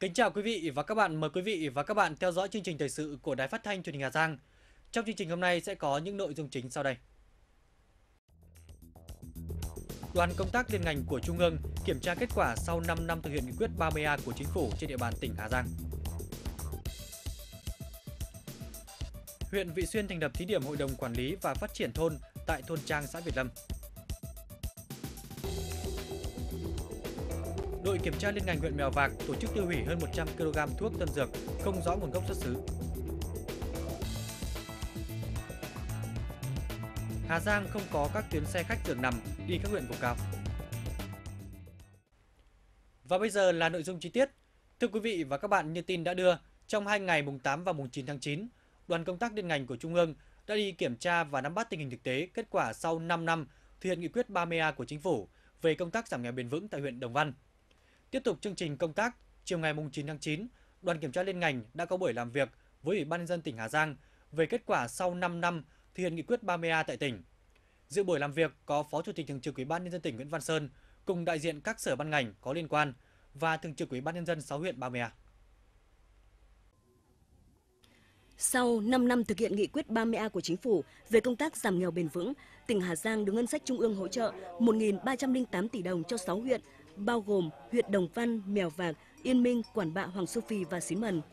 Kính chào quý vị và các bạn. Mời quý vị và các bạn theo dõi chương trình thời sự của Đài Phát thanh Truyền hình Hà Giang. Trong chương trình hôm nay sẽ có những nội dung chính sau đây. Đoàn công tác liên ngành của Trung ương kiểm tra kết quả sau 5 năm thực hiện nghị quyết 30A của Chính phủ trên địa bàn tỉnh Hà Giang. Huyện Vị Xuyên thành lập thí điểm hội đồng quản lý và phát triển thôn tại thôn Trang, xã Việt Lâm. Đội kiểm tra liên ngành huyện Mèo Vạc tổ chức tiêu hủy hơn 100 kg thuốc tân dược không rõ nguồn gốc xuất xứ. Hà Giang không có các tuyến xe khách giường nằm đi các huyện vùng cao. Và bây giờ là nội dung chi tiết. Thưa quý vị và các bạn, như tin đã đưa, trong 2 ngày mùng 8 và mùng 9 tháng 9, đoàn công tác liên ngành của Trung ương đã đi kiểm tra và nắm bắt tình hình thực tế kết quả sau 5 năm thực hiện nghị quyết 30A của Chính phủ về công tác giảm nghèo bền vững tại huyện Đồng Văn. Tiếp tục chương trình công tác, chiều ngày mùng 9 tháng 9, đoàn kiểm tra liên ngành đã có buổi làm việc với Ủy ban nhân dân tỉnh Hà Giang về kết quả sau 5 năm thực hiện nghị quyết 30A tại tỉnh. Dự buổi làm việc có Phó Chủ tịch Thường trực Ủy ban nhân dân tỉnh Nguyễn Văn Sơn cùng đại diện các sở ban ngành có liên quan và Thường trực Ủy ban nhân dân 6 huyện 30A. Sau 5 năm thực hiện nghị quyết 30A của Chính phủ về công tác giảm nghèo bền vững, tỉnh Hà Giang được ngân sách trung ương hỗ trợ 1.308 tỷ đồng cho 6 huyện, bao gồm huyện Đồng Văn, Mèo Vạc, Yên Minh, Quản Bạ, Hoàng Su Phi và Xín Mần.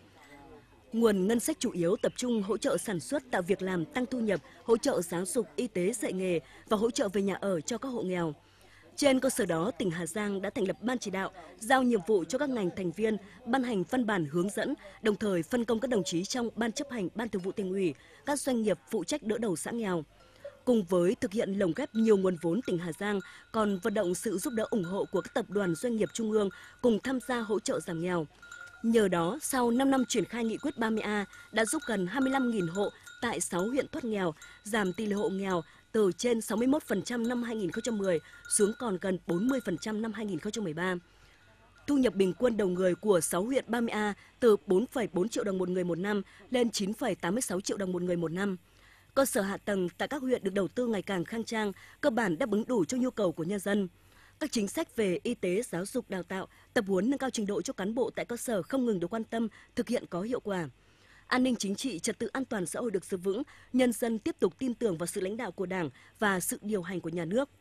Nguồn ngân sách chủ yếu tập trung hỗ trợ sản xuất, tạo việc làm, tăng thu nhập, hỗ trợ giáo dục, y tế, dạy nghề và hỗ trợ về nhà ở cho các hộ nghèo. Trên cơ sở đó, tỉnh Hà Giang đã thành lập ban chỉ đạo, giao nhiệm vụ cho các ngành thành viên, ban hành văn bản hướng dẫn, đồng thời phân công các đồng chí trong ban chấp hành, ban thường vụ tỉnh ủy, các doanh nghiệp phụ trách đỡ đầu xã nghèo. Cùng với thực hiện lồng ghép nhiều nguồn vốn, tỉnh Hà Giang còn vận động sự giúp đỡ ủng hộ của các tập đoàn doanh nghiệp trung ương cùng tham gia hỗ trợ giảm nghèo. Nhờ đó, sau 5 năm triển khai nghị quyết 30A đã giúp gần 25.000 hộ tại 6 huyện thoát nghèo, giảm tỷ lệ hộ nghèo từ trên 61% năm 2010 xuống còn gần 40% năm 2013. Thu nhập bình quân đầu người của 6 huyện 30A từ 4,4 triệu đồng một người một năm lên 9,86 triệu đồng một người một năm. Cơ sở hạ tầng tại các huyện được đầu tư ngày càng khang trang, cơ bản đáp ứng đủ cho nhu cầu của nhân dân. Các chính sách về y tế, giáo dục, đào tạo, tập huấn nâng cao trình độ cho cán bộ tại cơ sở không ngừng được quan tâm, thực hiện có hiệu quả. An ninh chính trị, trật tự an toàn xã hội được giữ vững, nhân dân tiếp tục tin tưởng vào sự lãnh đạo của Đảng và sự điều hành của nhà nước.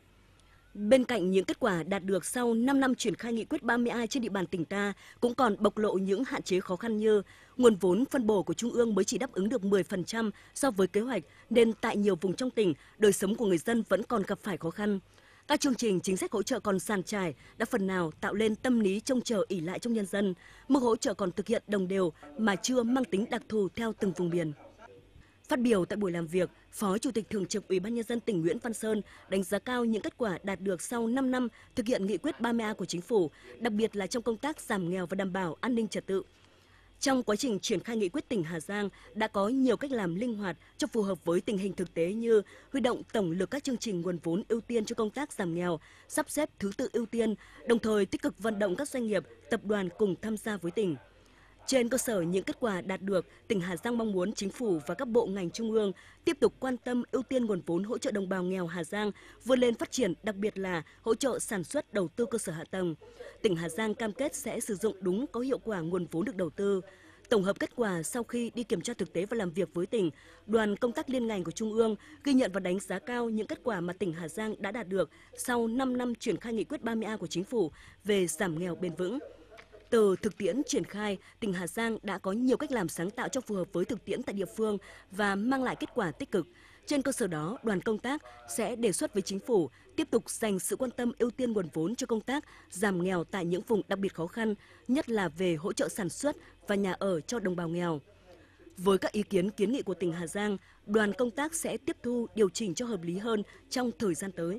Bên cạnh những kết quả đạt được sau 5 năm triển khai nghị quyết 30A trên địa bàn tỉnh ta, cũng còn bộc lộ những hạn chế khó khăn như nguồn vốn phân bổ của Trung ương mới chỉ đáp ứng được 10% so với kế hoạch, nên tại nhiều vùng trong tỉnh, đời sống của người dân vẫn còn gặp phải khó khăn. Các chương trình chính sách hỗ trợ còn dàn trải, đã phần nào tạo lên tâm lý trông chờ ỷ lại trong nhân dân. Mức hỗ trợ còn thực hiện đồng đều mà chưa mang tính đặc thù theo từng vùng miền. Phát biểu tại buổi làm việc, Phó Chủ tịch Thường trực Ủy ban nhân dân tỉnh Nguyễn Văn Sơn đánh giá cao những kết quả đạt được sau 5 năm thực hiện nghị quyết 30A của Chính phủ, đặc biệt là trong công tác giảm nghèo và đảm bảo an ninh trật tự. Trong quá trình triển khai nghị quyết, tỉnh Hà Giang đã có nhiều cách làm linh hoạt cho phù hợp với tình hình thực tế như huy động tổng lực các chương trình nguồn vốn ưu tiên cho công tác giảm nghèo, sắp xếp thứ tự ưu tiên, đồng thời tích cực vận động các doanh nghiệp, tập đoàn cùng tham gia với tỉnh. Trên cơ sở những kết quả đạt được, tỉnh Hà Giang mong muốn Chính phủ và các bộ ngành trung ương tiếp tục quan tâm ưu tiên nguồn vốn hỗ trợ đồng bào nghèo Hà Giang vươn lên phát triển, đặc biệt là hỗ trợ sản xuất, đầu tư cơ sở hạ tầng. Tỉnh Hà Giang cam kết sẽ sử dụng đúng, có hiệu quả nguồn vốn được đầu tư. Tổng hợp kết quả sau khi đi kiểm tra thực tế và làm việc với tỉnh, đoàn công tác liên ngành của Trung ương ghi nhận và đánh giá cao những kết quả mà tỉnh Hà Giang đã đạt được sau 5 năm triển khai nghị quyết 30A của Chính phủ về giảm nghèo bền vững. Từ thực tiễn triển khai, tỉnh Hà Giang đã có nhiều cách làm sáng tạo cho phù hợp với thực tiễn tại địa phương và mang lại kết quả tích cực. Trên cơ sở đó, đoàn công tác sẽ đề xuất với Chính phủ tiếp tục dành sự quan tâm ưu tiên nguồn vốn cho công tác giảm nghèo tại những vùng đặc biệt khó khăn, nhất là về hỗ trợ sản xuất và nhà ở cho đồng bào nghèo. Với các ý kiến kiến nghị của tỉnh Hà Giang, đoàn công tác sẽ tiếp thu điều chỉnh cho hợp lý hơn trong thời gian tới.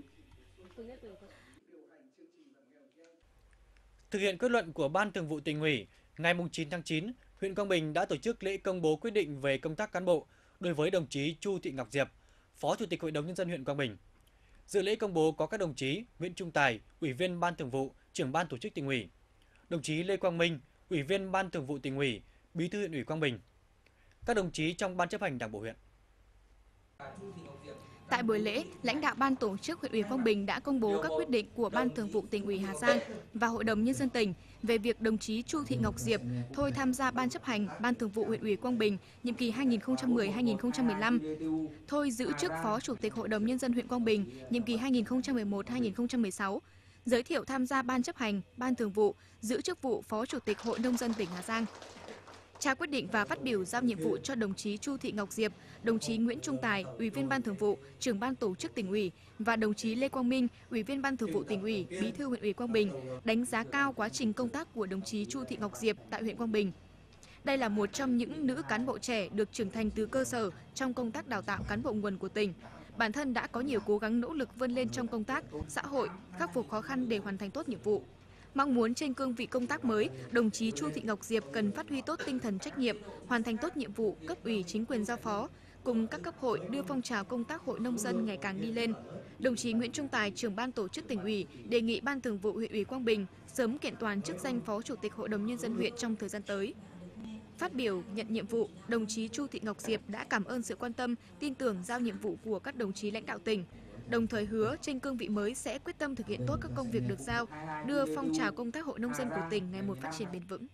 Thực hiện kết luận của Ban Thường vụ Tỉnh ủy, ngày 9 tháng 9, huyện Quang Bình đã tổ chức lễ công bố quyết định về công tác cán bộ đối với đồng chí Chu Thị Ngọc Diệp, Phó Chủ tịch Hội đồng nhân dân huyện Quang Bình. Dự lễ công bố có các đồng chí Nguyễn Trung Tài, Ủy viên Ban Thường vụ, Trưởng ban Tổ chức Tỉnh ủy; đồng chí Lê Quang Minh, Ủy viên Ban Thường vụ Tỉnh ủy, Bí thư huyện ủy Quang Bình; các đồng chí trong Ban chấp hành Đảng bộ huyện. Tại buổi lễ, lãnh đạo Ban tổ chức huyện ủy Quang Bình đã công bố các quyết định của Ban Thường vụ Tỉnh ủy Hà Giang và Hội đồng Nhân dân tỉnh về việc đồng chí Chu Thị Ngọc Diệp thôi tham gia Ban chấp hành Ban Thường vụ huyện ủy Quang Bình nhiệm kỳ 2010-2015, thôi giữ chức Phó Chủ tịch Hội đồng Nhân dân huyện Quang Bình nhiệm kỳ 2011-2016, giới thiệu tham gia Ban chấp hành, Ban Thường vụ, giữ chức vụ Phó Chủ tịch Hội nông dân tỉnh Hà Giang. Trao quyết định và phát biểu giao nhiệm vụ cho đồng chí Chu Thị Ngọc Diệp, đồng chí Nguyễn Trung Tài, Ủy viên Ban Thường vụ, Trưởng Ban Tổ chức Tỉnh ủy và đồng chí Lê Quang Minh, Ủy viên Ban Thường vụ Tỉnh ủy, Bí thư huyện ủy Quang Bình đánh giá cao quá trình công tác của đồng chí Chu Thị Ngọc Diệp tại huyện Quang Bình. Đây là một trong những nữ cán bộ trẻ được trưởng thành từ cơ sở trong công tác đào tạo cán bộ nguồn của tỉnh. Bản thân đã có nhiều cố gắng nỗ lực vươn lên trong công tác, xã hội, khắc phục khó khăn để hoàn thành tốt nhiệm vụ. Mong muốn trên cương vị công tác mới, đồng chí Chu Thị Ngọc Diệp cần phát huy tốt tinh thần trách nhiệm, hoàn thành tốt nhiệm vụ cấp ủy chính quyền giao phó, cùng các cấp hội đưa phong trào công tác hội nông dân ngày càng đi lên. Đồng chí Nguyễn Trung Tài, trưởng Ban Tổ chức Tỉnh ủy, đề nghị Ban Thường vụ huyện ủy Quang Bình sớm kiện toàn chức danh Phó Chủ tịch Hội đồng Nhân dân huyện trong thời gian tới. Phát biểu nhận nhiệm vụ, đồng chí Chu Thị Ngọc Diệp đã cảm ơn sự quan tâm, tin tưởng giao nhiệm vụ của các đồng chí lãnh đạo tỉnh, đồng thời hứa trên cương vị mới sẽ quyết tâm thực hiện tốt các công việc được giao, đưa phong trào công tác hội nông dân của tỉnh ngày một phát triển bền vững.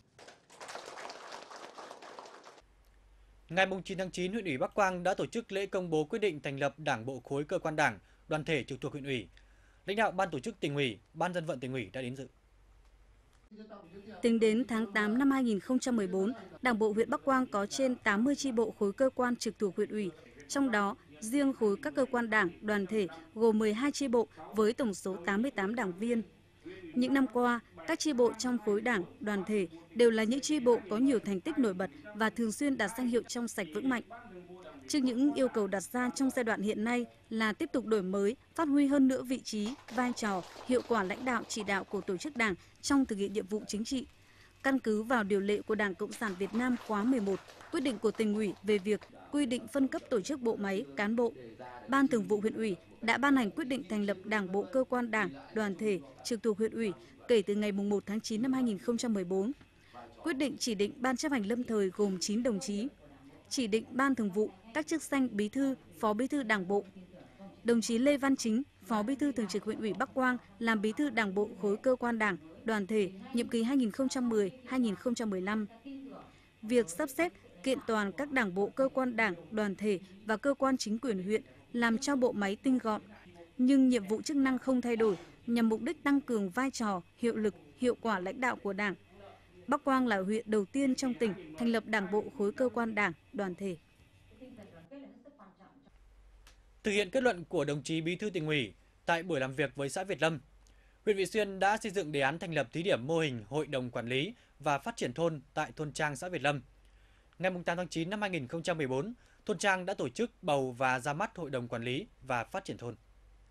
Ngày 9 tháng 9, huyện ủy Bắc Quang đã tổ chức lễ công bố quyết định thành lập Đảng bộ khối cơ quan Đảng, đoàn thể trực thuộc huyện ủy. Lãnh đạo Ban tổ chức Tỉnh ủy, Ban dân vận Tỉnh ủy đã đến dự. Tính đến tháng 8 năm 2014, Đảng bộ huyện Bắc Quang có trên 80 chi bộ khối cơ quan trực thuộc huyện ủy, trong đó riêng khối các cơ quan đảng, đoàn thể gồm 12 chi bộ với tổng số 88 đảng viên. Những năm qua, các chi bộ trong khối đảng, đoàn thể đều là những chi bộ có nhiều thành tích nổi bật và thường xuyên đạt danh hiệu trong sạch vững mạnh. Trước những yêu cầu đặt ra trong giai đoạn hiện nay là tiếp tục đổi mới, phát huy hơn nữa vị trí, vai trò, hiệu quả lãnh đạo chỉ đạo của tổ chức đảng trong thực hiện nhiệm vụ chính trị. Căn cứ vào điều lệ của Đảng Cộng sản Việt Nam khóa 11, quyết định của Tỉnh ủy về việc quy định phân cấp tổ chức bộ máy, cán bộ, Ban Thường vụ huyện ủy đã ban hành quyết định thành lập Đảng bộ cơ quan đảng, đoàn thể trực thuộc huyện ủy kể từ ngày 1 tháng 9 năm 2014. Quyết định chỉ định Ban chấp hành lâm thời gồm 9 đồng chí, chỉ định Ban Thường vụ các chức danh Bí thư, Phó Bí thư Đảng bộ. Đồng chí Lê Văn Chính, Phó Bí thư Thường trực huyện ủy Bắc Quang làm Bí thư Đảng bộ khối cơ quan đảng, đoàn thể nhiệm kỳ 2010-2015. Việc sắp xếp kiện toàn các đảng bộ cơ quan đảng, đoàn thể và cơ quan chính quyền huyện làm cho bộ máy tinh gọn, nhưng nhiệm vụ chức năng không thay đổi nhằm mục đích tăng cường vai trò, hiệu lực, hiệu quả lãnh đạo của Đảng. Bắc Quang là huyện đầu tiên trong tỉnh thành lập Đảng bộ khối cơ quan đảng, đoàn thể. Thực hiện kết luận của đồng chí Bí thư Tỉnh ủy tại buổi làm việc với xã Việt Lâm, huyện Vị Xuyên đã xây dựng đề án thành lập thí điểm mô hình hội đồng quản lý và phát triển thôn tại thôn Trang xã Việt Lâm. Ngày 8 tháng 9 năm 2014, thôn Trang đã tổ chức bầu và ra mắt hội đồng quản lý và phát triển thôn.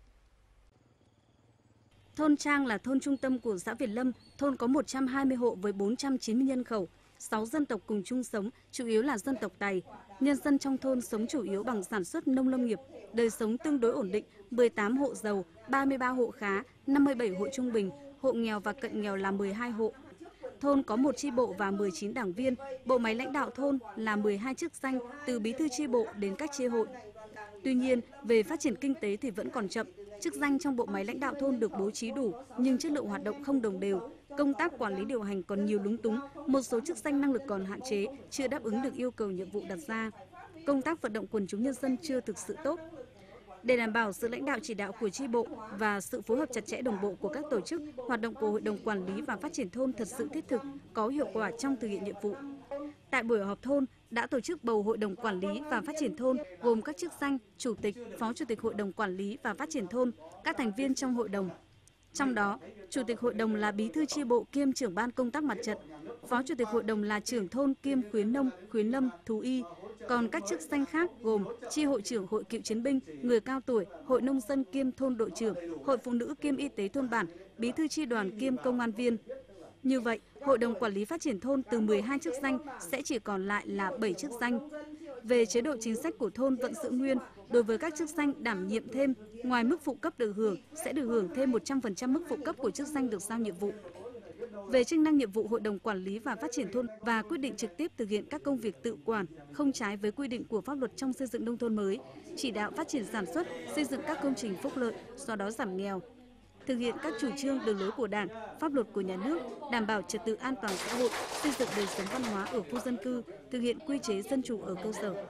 Thôn Trang là thôn trung tâm của xã Việt Lâm, thôn có 120 hộ với 490 nhân khẩu, 6 dân tộc cùng chung sống, chủ yếu là dân tộc Tày. Nhân dân trong thôn sống chủ yếu bằng sản xuất nông lâm nghiệp, đời sống tương đối ổn định, 18 hộ giàu, 33 hộ khá, 57 hộ trung bình, hộ nghèo và cận nghèo là 12 hộ. Thôn có 1 chi bộ và 19 đảng viên, bộ máy lãnh đạo thôn là 12 chức danh từ bí thư chi bộ đến các chi hội. Tuy nhiên, về phát triển kinh tế thì vẫn còn chậm, chức danh trong bộ máy lãnh đạo thôn được bố trí đủ nhưng chất lượng hoạt động không đồng đều. Công tác quản lý điều hành còn nhiều lúng túng, một số chức danh năng lực còn hạn chế, chưa đáp ứng được yêu cầu nhiệm vụ đặt ra. Công tác vận động quần chúng nhân dân chưa thực sự tốt. Để đảm bảo sự lãnh đạo chỉ đạo của chi bộ và sự phối hợp chặt chẽ đồng bộ của các tổ chức, hoạt động của Hội đồng Quản lý và Phát triển thôn thật sự thiết thực, có hiệu quả trong thực hiện nhiệm vụ. Tại buổi họp thôn đã tổ chức bầu Hội đồng Quản lý và Phát triển thôn gồm các chức danh Chủ tịch, Phó Chủ tịch Hội đồng Quản lý và Phát triển thôn, các thành viên trong hội đồng. Trong đó, Chủ tịch Hội đồng là Bí thư chi bộ kiêm trưởng ban công tác mặt trận, Phó Chủ tịch Hội đồng là trưởng thôn kiêm khuyến nông, khuyến lâm, thú y. Còn các chức danh khác gồm chi hội trưởng Hội cựu chiến binh, người cao tuổi, Hội nông dân kiêm thôn đội trưởng, Hội phụ nữ kiêm y tế thôn bản, Bí thư chi đoàn kiêm công an viên. Như vậy, Hội đồng Quản lý Phát triển thôn từ 12 chức danh sẽ chỉ còn lại là 7 chức danh. Về chế độ chính sách của thôn vẫn giữ nguyên, đối với các chức danh đảm nhiệm thêm, ngoài mức phụ cấp được hưởng, sẽ được hưởng thêm 100% mức phụ cấp của chức danh được giao nhiệm vụ. về chức năng nhiệm vụ Hội đồng Quản lý và Phát triển thôn và quyết định trực tiếp thực hiện các công việc tự quản không trái với quy định của pháp luật trong xây dựng nông thôn mới, chỉ đạo phát triển sản xuất, xây dựng các công trình phúc lợi, xóa đói giảm nghèo, thực hiện các chủ trương đường lối của Đảng, pháp luật của nhà nước, đảm bảo trật tự an toàn xã hội, xây dựng đời sống văn hóa ở khu dân cư, thực hiện quy chế dân chủ ở cơ sở.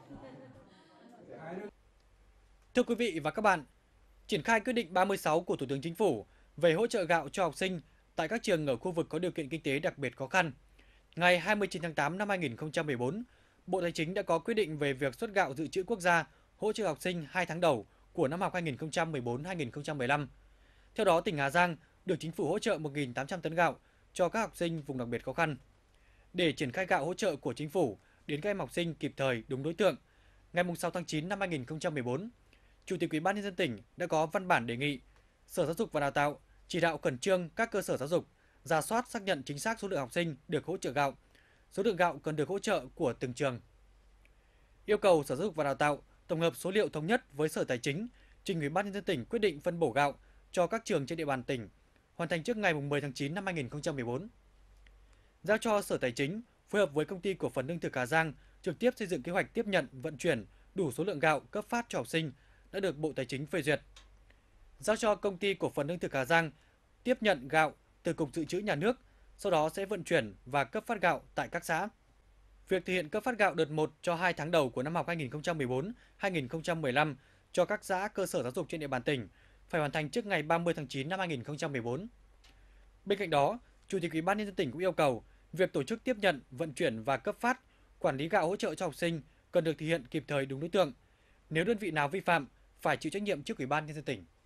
Thưa quý vị và các bạn, triển khai quyết định 36 của Thủ tướng Chính phủ về hỗ trợ gạo cho học sinh tại các trường ở khu vực có điều kiện kinh tế đặc biệt khó khăn. Ngày 29 tháng 8 năm 2014, Bộ Tài chính đã có quyết định về việc xuất gạo dự trữ quốc gia hỗ trợ học sinh 2 tháng đầu của năm học 2014-2015. Theo đó, tỉnh Hà Giang được Chính phủ hỗ trợ 1.800 tấn gạo cho các học sinh vùng đặc biệt khó khăn. Để triển khai gạo hỗ trợ của Chính phủ đến các em học sinh kịp thời đúng đối tượng, ngày 6 tháng 9 năm 2014, Chủ tịch Ủy ban nhân dân tỉnh đã có văn bản đề nghị Sở Giáo dục và Đào tạo chỉ đạo khẩn trương các cơ sở giáo dục rà soát xác nhận chính xác số lượng học sinh được hỗ trợ gạo, số lượng gạo cần được hỗ trợ của từng trường. Yêu cầu Sở Giáo dục và Đào tạo tổng hợp số liệu thống nhất với Sở Tài chính, trình Ủy ban nhân dân tỉnh quyết định phân bổ gạo cho các trường trên địa bàn tỉnh, hoàn thành trước ngày 10 tháng 9 năm 2014. Giao cho Sở Tài chính phối hợp với Công ty Cổ phần Lương thực Hà Giang trực tiếp xây dựng kế hoạch tiếp nhận, vận chuyển đủ số lượng gạo cấp phát cho học sinh đã được Bộ Tài chính phê duyệt. Giao cho Công ty Cổ phần Lương thực Hà Giang tiếp nhận gạo từ Cục Dự trữ Nhà nước, sau đó sẽ vận chuyển và cấp phát gạo tại các xã. Việc thực hiện cấp phát gạo đợt 1 cho 2 tháng đầu của năm học 2014-2015 cho các xã cơ sở giáo dục trên địa bàn tỉnh phải hoàn thành trước ngày 30 tháng 9 năm 2014. Bên cạnh đó, Chủ tịch Ủy ban nhân dân tỉnh cũng yêu cầu việc tổ chức tiếp nhận, vận chuyển và cấp phát, quản lý gạo hỗ trợ cho học sinh cần được thực hiện kịp thời đúng đối tượng. Nếu đơn vị nào vi phạm, phải chịu trách nhiệm trước Ủy ban nhân dân tỉnh.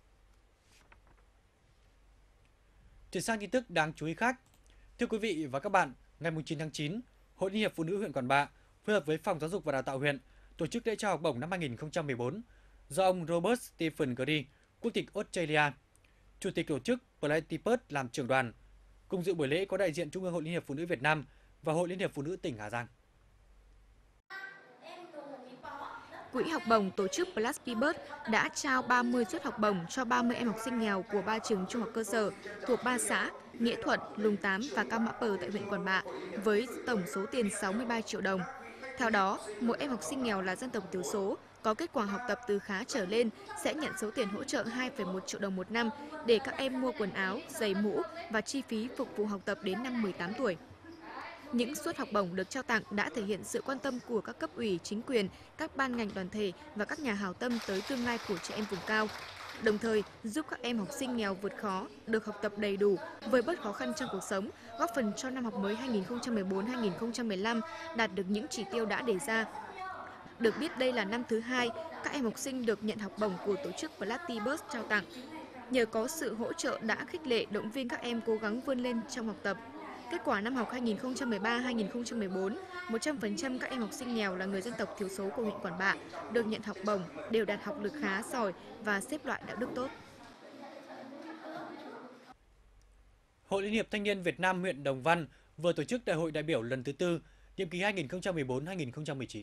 Chuyển sang tin tức đáng chú ý khác. Thưa quý vị và các bạn, ngày 9 tháng 9, Hội Liên hiệp Phụ nữ huyện Quản Bạ phối hợp với Phòng Giáo dục và Đào tạo huyện tổ chức lễ trao học bổng năm 2014 do ông Robert Stephen Gray, quốc tịch Australia, Chủ tịch tổ chức Platypus làm trưởng đoàn. Cùng dự buổi lễ có đại diện Trung ương Hội Liên hiệp Phụ nữ Việt Nam và Hội Liên hiệp Phụ nữ tỉnh Hà Giang. Quỹ học bổng tổ chức Platypus đã trao 30 suất học bổng cho 30 em học sinh nghèo của 3 trường trung học cơ sở thuộc 3 xã Nghĩa Thuận, Lùng Tám và Cao Mã Pờ tại huyện Quản Bạ với tổng số tiền 63 triệu đồng. Theo đó, mỗi em học sinh nghèo là dân tộc thiểu số có kết quả học tập từ khá trở lên sẽ nhận số tiền hỗ trợ 2,1 triệu đồng một năm để các em mua quần áo, giày mũ và chi phí phục vụ học tập đến năm 18 tuổi. Những suất học bổng được trao tặng đã thể hiện sự quan tâm của các cấp ủy, chính quyền, các ban ngành đoàn thể và các nhà hảo tâm tới tương lai của trẻ em vùng cao. Đồng thời, giúp các em học sinh nghèo vượt khó, được học tập đầy đủ, vơi bớt khó khăn trong cuộc sống, góp phần cho năm học mới 2014-2015 đạt được những chỉ tiêu đã đề ra. Được biết đây là năm thứ 2, các em học sinh được nhận học bổng của tổ chức Platypus trao tặng. Nhờ có sự hỗ trợ đã khích lệ động viên các em cố gắng vươn lên trong học tập. Kết quả năm học 2013-2014, 100% các em học sinh nghèo là người dân tộc thiểu số của huyện Quản Bạ được nhận học bổng, đều đạt học lực khá, giỏi và xếp loại đạo đức tốt. Hội Liên hiệp Thanh niên Việt Nam huyện Đồng Văn vừa tổ chức đại hội đại biểu lần thứ 4, nhiệm kỳ 2014-2019.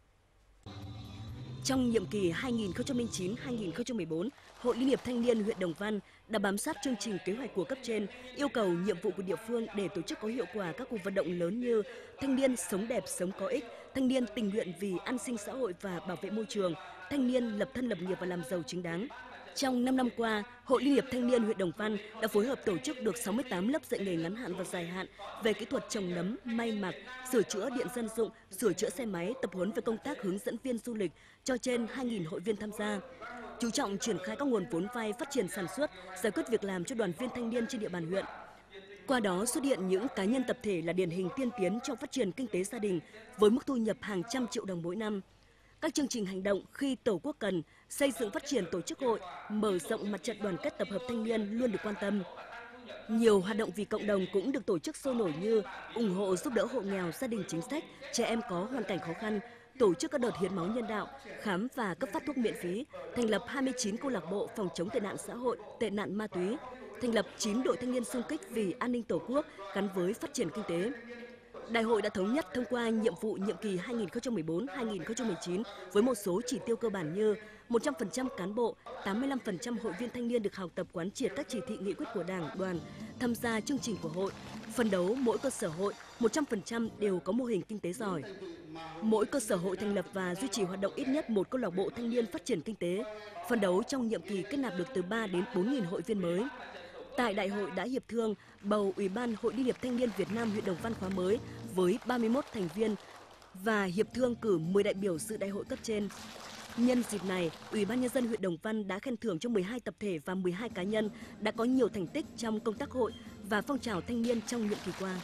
Trong nhiệm kỳ 2009-2014, Hội Liên hiệp Thanh niên huyện Đồng Văn đã bám sát chương trình kế hoạch của cấp trên, yêu cầu nhiệm vụ của địa phương để tổ chức có hiệu quả các cuộc vận động lớn như thanh niên sống đẹp sống có ích, thanh niên tình nguyện vì an sinh xã hội và bảo vệ môi trường, thanh niên lập thân lập nghiệp và làm giàu chính đáng. Trong 5 năm qua, Hội Liên hiệp Thanh niên huyện Đồng Văn đã phối hợp tổ chức được 68 lớp dạy nghề ngắn hạn và dài hạn về kỹ thuật trồng nấm, may mặc, sửa chữa điện dân dụng, sửa chữa xe máy, tập huấn về công tác hướng dẫn viên du lịch cho trên 2.000 hội viên tham gia. Chú trọng triển khai các nguồn vốn vay phát triển sản xuất, giải quyết việc làm cho đoàn viên thanh niên trên địa bàn huyện. Qua đó xuất hiện những cá nhân tập thể là điển hình tiên tiến trong phát triển kinh tế gia đình với mức thu nhập hàng trăm triệu đồng mỗi năm. Các chương trình hành động khi Tổ quốc cần, xây dựng phát triển tổ chức hội, mở rộng mặt trận đoàn kết tập hợp thanh niên luôn được quan tâm. Nhiều hoạt động vì cộng đồng cũng được tổ chức sôi nổi như ủng hộ giúp đỡ hộ nghèo, gia đình chính sách, trẻ em có hoàn cảnh khó khăn, tổ chức các đợt hiến máu nhân đạo, khám và cấp phát thuốc miễn phí, thành lập 29 câu lạc bộ phòng chống tệ nạn xã hội, tệ nạn ma túy, thành lập 9 đội thanh niên xung kích vì an ninh Tổ quốc gắn với phát triển kinh tế. Đại hội đã thống nhất thông qua nhiệm vụ nhiệm kỳ 2014-2019 với một số chỉ tiêu cơ bản như 100% cán bộ, 85% hội viên thanh niên được học tập quán triệt các chỉ thị nghị quyết của Đảng, Đoàn, tham gia chương trình của hội, phấn đấu mỗi cơ sở hội 100% đều có mô hình kinh tế giỏi. Mỗi cơ sở hội thành lập và duy trì hoạt động ít nhất một câu lạc bộ thanh niên phát triển kinh tế, phấn đấu trong nhiệm kỳ kết nạp được từ 3 đến 4.000 hội viên mới. Tại đại hội đã hiệp thương bầu Ủy ban Hội Liên hiệp Thanh niên Việt Nam huyện Đồng Văn khóa mới với 31 thành viên và hiệp thương cử 10 đại biểu dự đại hội cấp trên. Nhân dịp này, Ủy ban Nhân dân huyện Đồng Văn đã khen thưởng cho 12 tập thể và 12 cá nhân đã có nhiều thành tích trong công tác hội và phong trào thanh niên trong nhiệm kỳ qua.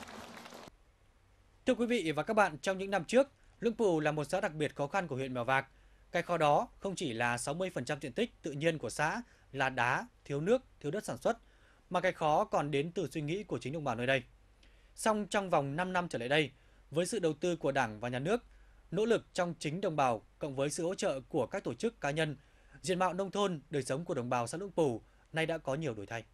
Thưa quý vị và các bạn, trong những năm trước, Lũng Pù là một xã đặc biệt khó khăn của huyện Mèo Vạc. Cái khó đó không chỉ là 60% diện tích tự nhiên của xã là đá, thiếu nước, thiếu đất sản xuất, mà cái khó còn đến từ suy nghĩ của chính đồng bào nơi đây. Song trong vòng 5 năm trở lại đây, với sự đầu tư của Đảng và Nhà nước, nỗ lực trong chính đồng bào cộng với sự hỗ trợ của các tổ chức cá nhân, diện mạo nông thôn, đời sống của đồng bào xã Lũng Pù nay đã có nhiều đổi thay.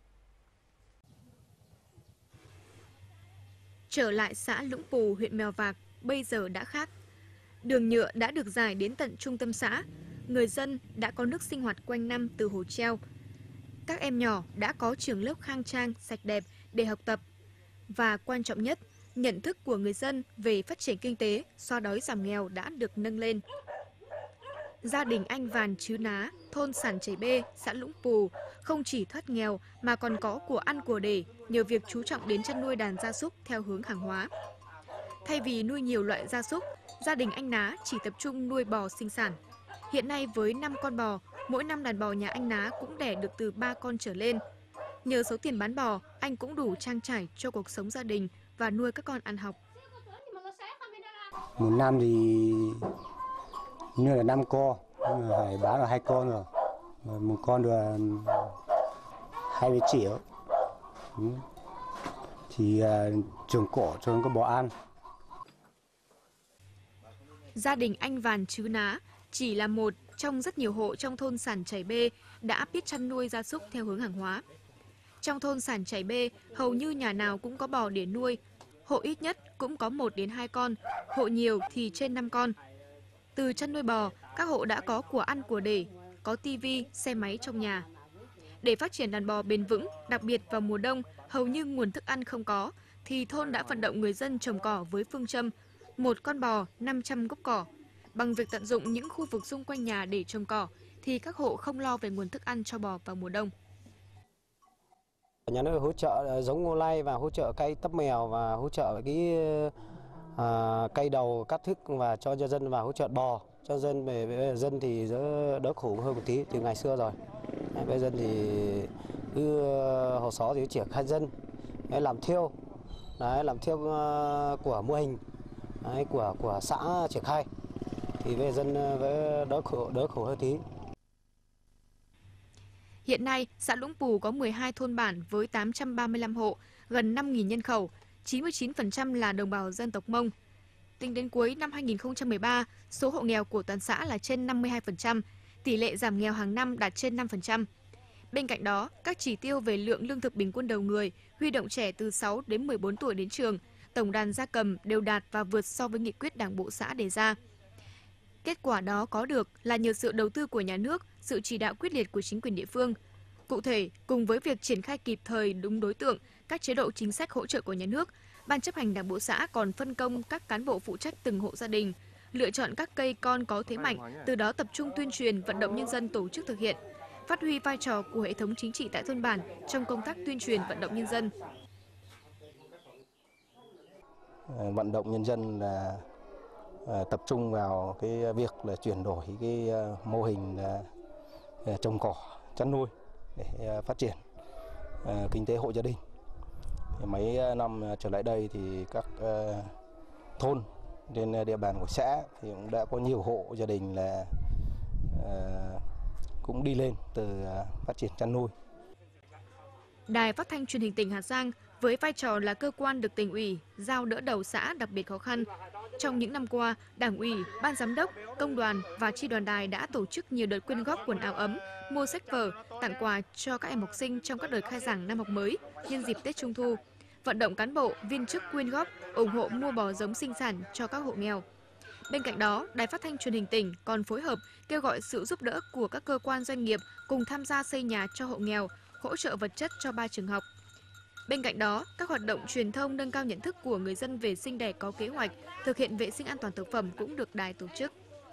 Trở lại xã Lũng Pù, huyện Mèo Vạc bây giờ đã khác. Đường nhựa đã được rải đến tận trung tâm xã, người dân đã có nước sinh hoạt quanh năm từ hồ treo. Các em nhỏ đã có trường lớp khang trang, sạch đẹp để học tập. Và quan trọng nhất, nhận thức của người dân về phát triển kinh tế, xóa đói giảm nghèo đã được nâng lên. Gia đình anh Vàn Chứ Ná, thôn Sản Chảy Bê, xã Lũng Pù không chỉ thoát nghèo mà còn có của ăn của để nhờ việc chú trọng đến chăn nuôi đàn gia súc theo hướng hàng hóa. Thay vì nuôi nhiều loại gia súc, gia đình anh Ná chỉ tập trung nuôi bò sinh sản. Hiện nay với 5 con bò, mỗi năm đàn bò nhà anh Ná cũng đẻ được từ 3 con trở lên. Nhờ số tiền bán bò, anh cũng đủ trang trải cho cuộc sống gia đình và nuôi các con ăn học. Một năm thì như là 5 con, phải bán là 2 con rồi. Một con được 20 triệu. Thì trồng cỏ cho các bò ăn. Gia đình anh Vàn Chứ Ná chỉ là một trong rất nhiều hộ trong thôn Sản Chảy Bê đã biết chăn nuôi gia súc theo hướng hàng hóa. Trong thôn Sản Chảy Bê, hầu như nhà nào cũng có bò để nuôi. Hộ ít nhất cũng có 1 đến 2 con, hộ nhiều thì trên 5 con. Từ chăn nuôi bò, các hộ đã có của ăn của để, có tivi, xe máy trong nhà. Để phát triển đàn bò bền vững, đặc biệt vào mùa đông, hầu như nguồn thức ăn không có, thì thôn đã vận động người dân trồng cỏ với phương châm 1 con bò, 500 gốc cỏ. Bằng việc tận dụng những khu vực xung quanh nhà để trồng cỏ, thì các hộ không lo về nguồn thức ăn cho bò vào mùa đông. Nhà nước hỗ trợ giống ngô lai và hỗ trợ cây tấp mèo và hỗ trợ cái cây đầu cắt thức và cho dân và hỗ trợ bò cho dân. Về dân thì đỡ khổ hơn một tí từ ngày xưa rồi. Bây giờ thì cứ hồ xó thì triển khai dân làm thiêu, làm thiêu của mô hình của xã triển khai thì về dân đỡ khổ hơn tí. Hiện nay, xã Lũng Pù có 12 thôn bản với 835 hộ, gần 5.000 nhân khẩu, 99% là đồng bào dân tộc Mông. Tính đến cuối năm 2013, số hộ nghèo của toàn xã là trên 52%, tỷ lệ giảm nghèo hàng năm đạt trên 5%. Bên cạnh đó, các chỉ tiêu về lượng lương thực bình quân đầu người, huy động trẻ từ 6 đến 14 tuổi đến trường, tổng đàn gia cầm đều đạt và vượt so với nghị quyết Đảng bộ xã đề ra. Kết quả đó có được là nhờ sự đầu tư của nhà nước, sự chỉ đạo quyết liệt của chính quyền địa phương. Cụ thể, cùng với việc triển khai kịp thời đúng đối tượng, các chế độ chính sách hỗ trợ của nhà nước, Ban chấp hành Đảng bộ xã còn phân công các cán bộ phụ trách từng hộ gia đình, lựa chọn các cây con có thế mạnh, từ đó tập trung tuyên truyền, vận động nhân dân tổ chức thực hiện, phát huy vai trò của hệ thống chính trị tại thôn bản trong công tác tuyên truyền vận động nhân dân. Vận động nhân dân là tập trung vào cái việc là chuyển đổi cái mô hình trồng cỏ, chăn nuôi để phát triển kinh tế hộ gia đình. Mấy năm trở lại đây thì các thôn trên địa bàn của xã thì cũng đã có nhiều hộ gia đình là cũng đi lên từ phát triển chăn nuôi. Đài Phát thanh Truyền hình tỉnh Hà Giang với vai trò là cơ quan được tỉnh ủy giao đỡ đầu xã đặc biệt khó khăn. Trong những năm qua, Đảng ủy, Ban giám đốc, công đoàn và chi đoàn đài đã tổ chức nhiều đợt quyên góp quần áo ấm, mua sách vở, tặng quà cho các em học sinh trong các đợt khai giảng năm học mới nhân dịp Tết Trung thu. vận động cán bộ, viên chức quyên góp, ủng hộ mua bò giống sinh sản cho các hộ nghèo. Bên cạnh đó, Đài Phát thanh Truyền hình tỉnh còn phối hợp kêu gọi sự giúp đỡ của các cơ quan doanh nghiệp cùng tham gia xây nhà cho hộ nghèo, hỗ trợ vật chất cho 3 trường học. Bên cạnh đó, các hoạt động truyền thông nâng cao nhận thức của người dân về sinh đẻ có kế hoạch, thực hiện vệ sinh an toàn thực phẩm cũng được đài tổ chức.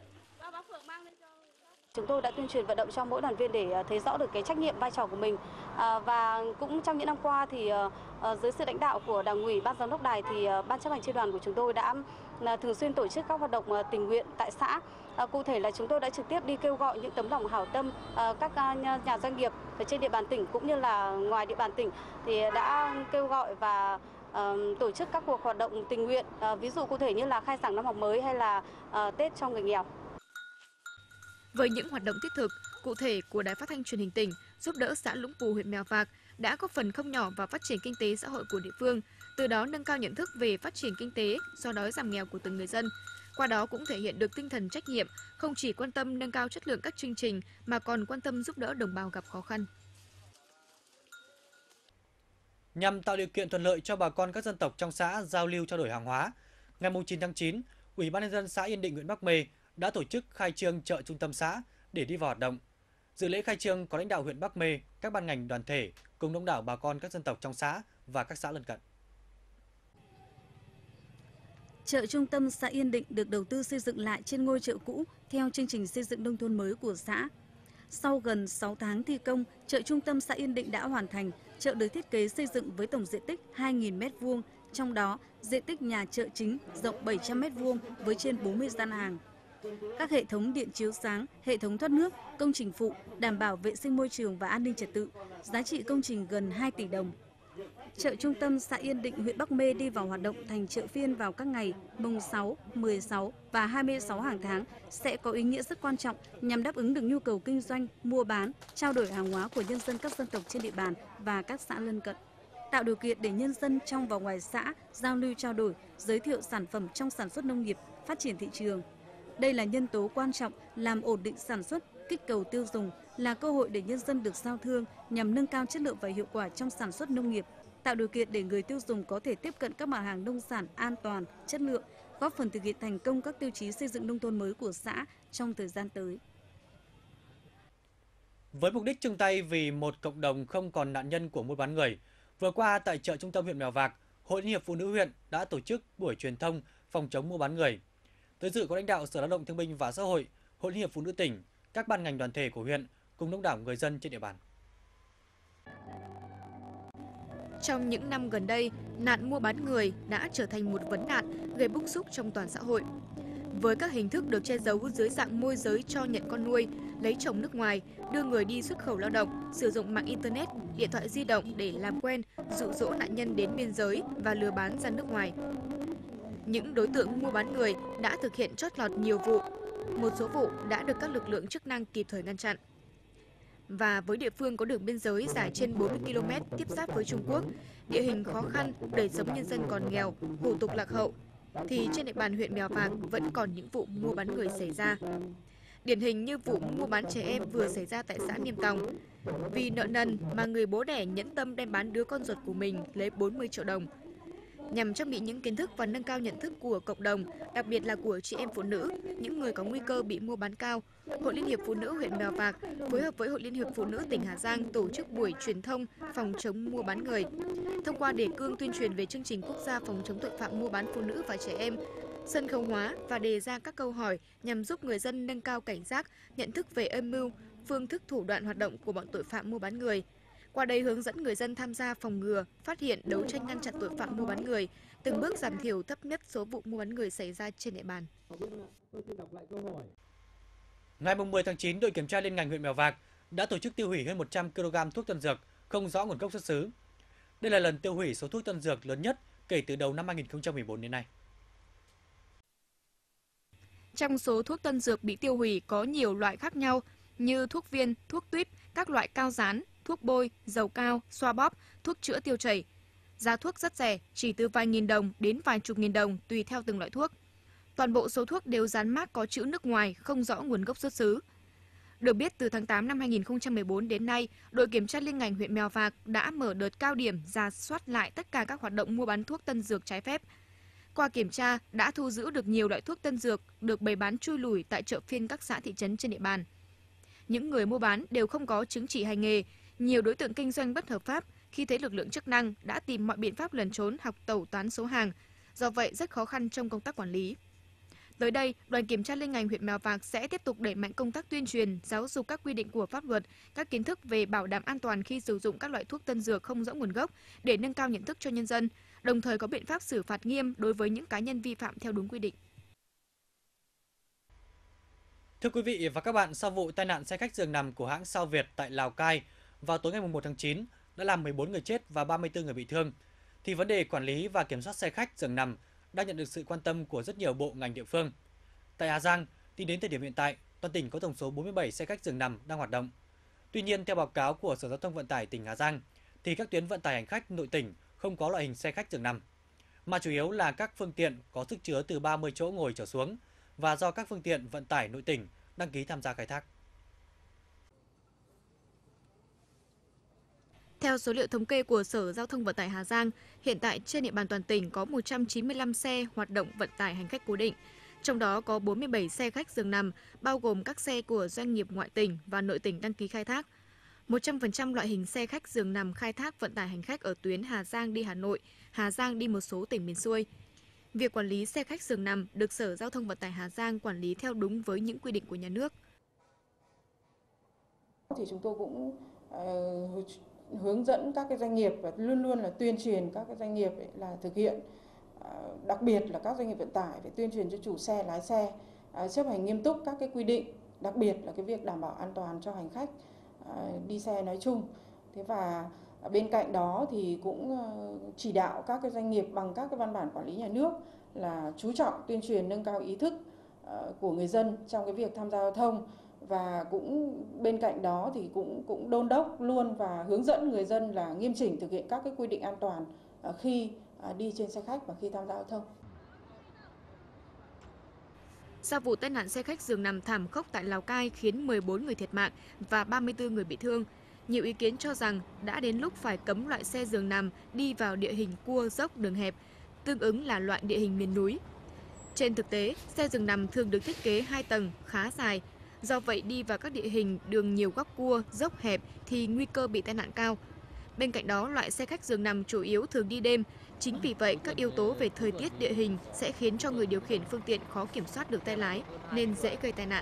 Chúng tôi đã tuyên truyền vận động cho mỗi đoàn viên để thấy rõ được cái trách nhiệm vai trò của mình. Và cũng trong những năm qua thì dưới sự lãnh đạo của Đảng ủy, Ban giám đốc đài thì Ban chấp hành chi đoàn của chúng tôi đã thường xuyên tổ chức các hoạt động tình nguyện tại xã. Cụ thể là chúng tôi đã trực tiếp đi kêu gọi những tấm lòng hảo tâm, các nhà doanh nghiệp ở trên địa bàn tỉnh cũng như là ngoài địa bàn tỉnh thì đã kêu gọi và tổ chức các cuộc hoạt động tình nguyện, ví dụ cụ thể như là khai giảng năm học mới hay là Tết cho người nghèo. Với những hoạt động thiết thực, cụ thể của Đài Phát thanh Truyền hình tỉnh giúp đỡ xã Lũng Pù, huyện Mèo Vạc đã góp phần không nhỏ vào phát triển kinh tế xã hội của địa phương, từ đó nâng cao nhận thức về phát triển kinh tế, xóa đói giảm nghèo của từng người dân. Qua đó cũng thể hiện được tinh thần trách nhiệm, không chỉ quan tâm nâng cao chất lượng các chương trình mà còn quan tâm giúp đỡ đồng bào gặp khó khăn. Nhằm tạo điều kiện thuận lợi cho bà con các dân tộc trong xã giao lưu trao đổi hàng hóa, ngày 9 tháng 9, Ủy ban nhân dân xã Yên Định, huyện Bắc Mê đã tổ chức khai trương chợ trung tâm xã để đi vào hoạt động. Dự lễ khai trương có lãnh đạo huyện Bắc Mê, các ban ngành đoàn thể cùng đông đảo bà con các dân tộc trong xã và các xã lân cận. Chợ trung tâm xã Yên Định được đầu tư xây dựng lại trên ngôi chợ cũ theo chương trình xây dựng nông thôn mới của xã. Sau gần 6 tháng thi công, chợ trung tâm xã Yên Định đã hoàn thành. Chợ được thiết kế xây dựng với tổng diện tích 2.000 m², trong đó diện tích nhà chợ chính rộng 700 m² với trên 40 gian hàng. Các hệ thống điện chiếu sáng, hệ thống thoát nước, công trình phụ đảm bảo vệ sinh môi trường và an ninh trật tự, giá trị công trình gần 2 tỷ đồng. Chợ trung tâm xã Yên Định, huyện Bắc Mê đi vào hoạt động thành chợ phiên vào các ngày mùng 6, 16 và 26 hàng tháng sẽ có ý nghĩa rất quan trọng nhằm đáp ứng được nhu cầu kinh doanh, mua bán, trao đổi hàng hóa của nhân dân các dân tộc trên địa bàn và các xã lân cận, tạo điều kiện để nhân dân trong và ngoài xã giao lưu trao đổi, giới thiệu sản phẩm trong sản xuất nông nghiệp, phát triển thị trường. Đây là nhân tố quan trọng làm ổn định sản xuất, kích cầu tiêu dùng, là cơ hội để nhân dân được giao thương nhằm nâng cao chất lượng và hiệu quả trong sản xuất nông nghiệp, tạo điều kiện để người tiêu dùng có thể tiếp cận các mặt hàng nông sản an toàn, chất lượng, góp phần thực hiện thành công các tiêu chí xây dựng nông thôn mới của xã trong thời gian tới. Với mục đích chung tay vì một cộng đồng không còn nạn nhân của mua bán người, vừa qua tại chợ trung tâm huyện Mèo Vạc, Hội Liên hiệp Phụ nữ huyện đã tổ chức buổi truyền thông phòng chống mua bán người. Tới dự có lãnh đạo Sở Lao động Thương binh và Xã hội, Hội Liên hiệp Phụ nữ tỉnh, các ban ngành đoàn thể của huyện cùng đông đảo người dân trên địa bàn. Trong những năm gần đây, nạn mua bán người đã trở thành một vấn nạn gây bức xúc trong toàn xã hội. Với các hình thức được che giấu dưới dạng môi giới cho nhận con nuôi, lấy chồng nước ngoài, đưa người đi xuất khẩu lao động, sử dụng mạng Internet, điện thoại di động để làm quen, dụ dỗ nạn nhân đến biên giới và lừa bán ra nước ngoài. Những đối tượng mua bán người đã thực hiện trót lọt nhiều vụ, một số vụ đã được các lực lượng chức năng kịp thời ngăn chặn. Và với địa phương có đường biên giới dài trên 40 km tiếp giáp với Trung Quốc, địa hình khó khăn, đời sống nhân dân còn nghèo, hủ tục lạc hậu, thì trên địa bàn huyện Mèo Vạc vẫn còn những vụ mua bán người xảy ra. Điển hình như vụ mua bán trẻ em vừa xảy ra tại xã Niêm Tòng. Vì nợ nần mà người bố đẻ nhẫn tâm đem bán đứa con ruột của mình lấy 40 triệu đồng. Nhằm trang bị những kiến thức và nâng cao nhận thức của cộng đồng, đặc biệt là của chị em phụ nữ, những người có nguy cơ bị mua bán cao, Hội Liên hiệp Phụ nữ huyện Mèo Vạc phối hợp với Hội Liên hiệp Phụ nữ tỉnh Hà Giang tổ chức buổi truyền thông phòng chống mua bán người. Thông qua đề cương tuyên truyền về chương trình quốc gia phòng chống tội phạm mua bán phụ nữ và trẻ em, sân khấu hóa và đề ra các câu hỏi nhằm giúp người dân nâng cao cảnh giác, nhận thức về âm mưu, phương thức thủ đoạn hoạt động của bọn tội phạm mua bán người. Qua đây hướng dẫn người dân tham gia phòng ngừa, phát hiện, đấu tranh ngăn chặn tội phạm mua bán người, từng bước giảm thiểu thấp nhất số vụ mua bán người xảy ra trên địa bàn. Ngày 10 tháng 9, đội kiểm tra liên ngành huyện Mèo Vạc đã tổ chức tiêu hủy hơn 100 kg thuốc tân dược không rõ nguồn gốc xuất xứ. Đây là lần tiêu hủy số thuốc tân dược lớn nhất kể từ đầu năm 2014 đến nay. Trong số thuốc tân dược bị tiêu hủy có nhiều loại khác nhau như thuốc viên, thuốc tuýp, các loại cao dán, thuốc bôi, dầu cao, xoa bóp, thuốc chữa tiêu chảy. Giá thuốc rất rẻ, chỉ từ vài nghìn đồng đến vài chục nghìn đồng tùy theo từng loại thuốc. Toàn bộ số thuốc đều dán mác có chữ nước ngoài không rõ nguồn gốc xuất xứ. Được biết, từ tháng 8 năm 2014 đến nay, đội kiểm tra liên ngành huyện Mèo Vạc đã mở đợt cao điểm rà soát lại tất cả các hoạt động mua bán thuốc tân dược trái phép. Qua kiểm tra, đã thu giữ được nhiều loại thuốc tân dược được bày bán trôi lủi tại chợ phiên các xã thị trấn trên địa bàn. Những người mua bán đều không có chứng chỉ hành nghề, nhiều đối tượng kinh doanh bất hợp pháp khi thấy lực lượng chức năng đã tìm mọi biện pháp lẩn trốn hoặc tẩu tán số hàng, do vậy rất khó khăn trong công tác quản lý. Tới đây, đoàn kiểm tra liên ngành huyện Mèo Vạc sẽ tiếp tục đẩy mạnh công tác tuyên truyền, giáo dục các quy định của pháp luật, các kiến thức về bảo đảm an toàn khi sử dụng các loại thuốc tân dược không rõ nguồn gốc để nâng cao nhận thức cho nhân dân, đồng thời có biện pháp xử phạt nghiêm đối với những cá nhân vi phạm theo đúng quy định. Thưa quý vị và các bạn, sau vụ tai nạn xe khách giường nằm của hãng Sao Việt tại Lào Cai vào tối ngày 1 tháng 9 đã làm 14 người chết và 34 người bị thương, thì vấn đề quản lý và kiểm soát xe khách giường nằm đang nhận được sự quan tâm của rất nhiều bộ ngành địa phương. Tại Hà Giang, tính đến thời điểm hiện tại, toàn tỉnh có tổng số 47 xe khách giường nằm đang hoạt động. Tuy nhiên, theo báo cáo của Sở Giao thông Vận tải tỉnh Hà Giang, thì các tuyến vận tải hành khách nội tỉnh không có loại hình xe khách giường nằm, mà chủ yếu là các phương tiện có sức chứa từ 30 chỗ ngồi trở xuống và do các phương tiện vận tải nội tỉnh đăng ký tham gia khai thác. Theo số liệu thống kê của Sở Giao thông Vận tải Hà Giang, hiện tại trên địa bàn toàn tỉnh có 195 xe hoạt động vận tải hành khách cố định. Trong đó có 47 xe khách giường nằm, bao gồm các xe của doanh nghiệp ngoại tỉnh và nội tỉnh đăng ký khai thác. 100% loại hình xe khách giường nằm khai thác vận tải hành khách ở tuyến Hà Giang đi Hà Nội, Hà Giang đi một số tỉnh miền xuôi. Việc quản lý xe khách giường nằm được Sở Giao thông Vận tải Hà Giang quản lý theo đúng với những quy định của nhà nước. Thì chúng tôi cũng hướng dẫn các cái doanh nghiệp và luôn luôn là tuyên truyền các cái doanh nghiệp là thực hiện, đặc biệt là các doanh nghiệp vận tải phải tuyên truyền cho chủ xe, lái xe chấp hành nghiêm túc các cái quy định, đặc biệt là cái việc đảm bảo an toàn cho hành khách đi xe nói chung. Thế và bên cạnh đó thì cũng chỉ đạo các cái doanh nghiệp bằng các cái văn bản quản lý nhà nước là chú trọng tuyên truyền nâng cao ý thức của người dân trong cái việc tham gia giao thông, và cũng bên cạnh đó thì cũng đôn đốc luôn và hướng dẫn người dân là nghiêm chỉnh thực hiện các cái quy định an toàn khi đi trên xe khách và khi tham gia giao thông. Sau vụ tai nạn xe khách giường nằm thảm khốc tại Lào Cai khiến 14 người thiệt mạng và 34 người bị thương, nhiều ý kiến cho rằng đã đến lúc phải cấm loại xe giường nằm đi vào địa hình cua dốc đường hẹp, tương ứng là loại địa hình miền núi. Trên thực tế, xe giường nằm thường được thiết kế 2 tầng khá dài. Do vậy, đi vào các địa hình đường nhiều góc cua, dốc hẹp thì nguy cơ bị tai nạn cao. Bên cạnh đó, loại xe khách giường nằm chủ yếu thường đi đêm. Chính vì vậy, các yếu tố về thời tiết địa hình sẽ khiến cho người điều khiển phương tiện khó kiểm soát được tay lái, nên dễ gây tai nạn.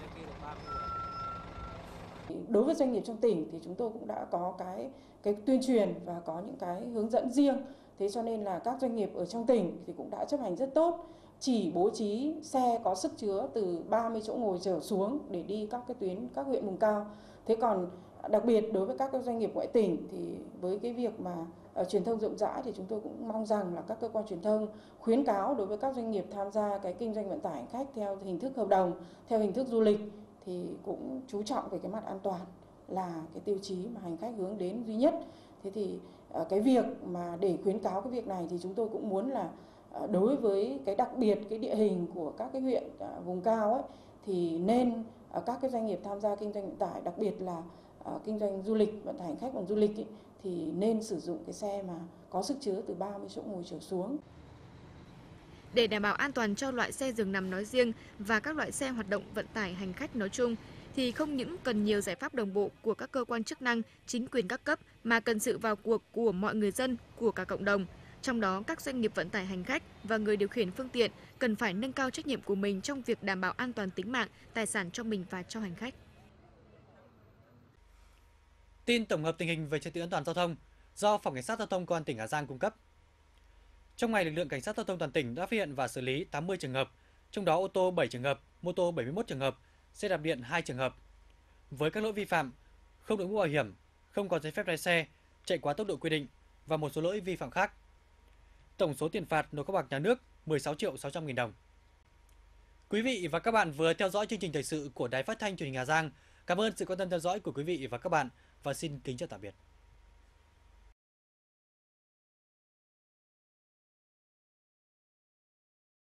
Đối với doanh nghiệp trong tỉnh thì chúng tôi cũng đã có cái tuyên truyền và có những cái hướng dẫn riêng. Thế cho nên là các doanh nghiệp ở trong tỉnh thì cũng đã chấp hành rất tốt. Chỉ bố trí xe có sức chứa từ 30 chỗ ngồi trở xuống để đi các cái tuyến, các huyện vùng cao. Thế còn đặc biệt đối với các doanh nghiệp ngoại tỉnh thì với cái việc mà truyền thông rộng rãi thì chúng tôi cũng mong rằng là các cơ quan truyền thông khuyến cáo đối với các doanh nghiệp tham gia cái kinh doanh vận tải hành khách theo hình thức hợp đồng, theo hình thức du lịch thì cũng chú trọng về cái mặt an toàn là cái tiêu chí mà hành khách hướng đến duy nhất. Thế thì cái việc mà để khuyến cáo cái việc này thì chúng tôi cũng muốn là đối với cái đặc biệt cái địa hình của các cái huyện vùng cao ấy thì nên các cái doanh nghiệp tham gia kinh doanh vận tải, đặc biệt là kinh doanh du lịch, vận tải hành khách bằng du lịch ấy, thì nên sử dụng cái xe mà có sức chứa từ 30 chỗ ngồi trở xuống. Để đảm bảo an toàn cho loại xe giường nằm nói riêng và các loại xe hoạt động vận tải hành khách nói chung, thì không những cần nhiều giải pháp đồng bộ của các cơ quan chức năng, chính quyền các cấp, mà cần sự vào cuộc của mọi người dân, của cả cộng đồng. Trong đó, các doanh nghiệp vận tải hành khách và người điều khiển phương tiện cần phải nâng cao trách nhiệm của mình trong việc đảm bảo an toàn tính mạng, tài sản cho mình và cho hành khách. Tin tổng hợp tình hình về trật tự an toàn giao thông do Phòng Cảnh sát Giao thông Công an tỉnh Hà Giang cung cấp. Trong ngày, lực lượng Cảnh sát Giao thông toàn tỉnh đã phát hiện và xử lý 80 trường hợp, trong đó ô tô 7 trường hợp, mô tô 71 trường hợp, xe đạp điện 2 trường hợp. Với các lỗi vi phạm: không đội mũ bảo hiểm, không có giấy phép lái xe, chạy quá tốc độ quy định và một số lỗi vi phạm khác. Tổng số tiền phạt nộp kho bạc nhà nước 16.600.000 đồng. Quý vị và các bạn vừa theo dõi chương trình thời sự của Đài Phát thanh Truyền hình Hà Giang. Cảm ơn sự quan tâm theo dõi của quý vị và các bạn và xin kính chào tạm biệt.